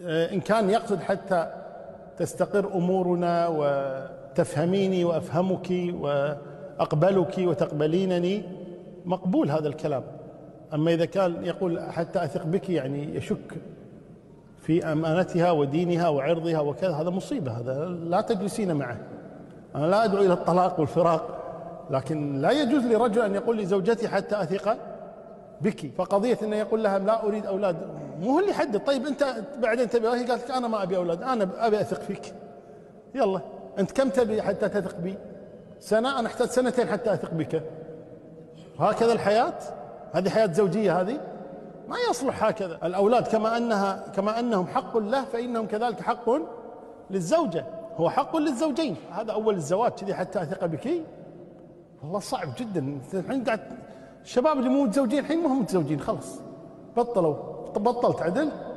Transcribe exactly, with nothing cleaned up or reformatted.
إن كان يقصد حتى تستقر أمورنا وتفهميني وأفهمك وأقبلك وتقبلينني، مقبول هذا الكلام. أما إذا كان يقول حتى أثق بك، يعني يشك في أمانتها ودينها وعرضها وكذا، هذا مصيبة، هذا لا تجلسين معه. أنا لا أدعو إلى الطلاق والفراق، لكن لا يجوز لرجل أن يقول لزوجتي حتى أثق بك. فقضية أنه يقول لها لا أريد أولاد، مو هو اللي يحدد. طيب أنت بعدين تبي، هي قالت أنا ما أبي أولاد، أنا أبي أثق فيك، يلا أنت كم تبي حتى تثق بي؟ سنة؟ أنا أحتاج سنتين حتى أثق بك. هكذا الحياة؟ هذه حياة زوجية؟ هذه ما يصلح هكذا. الأولاد كما أنها كما أنهم حق له، فإنهم كذلك حق للزوجة، هو حق للزوجين. هذا أول الزواج كذي حتى أثق بك، والله صعب جدا. الحين قاعد الشباب اللي مو متزوجين الحين ما هم متزوجين، خلاص بطلوا، بطلت عدل.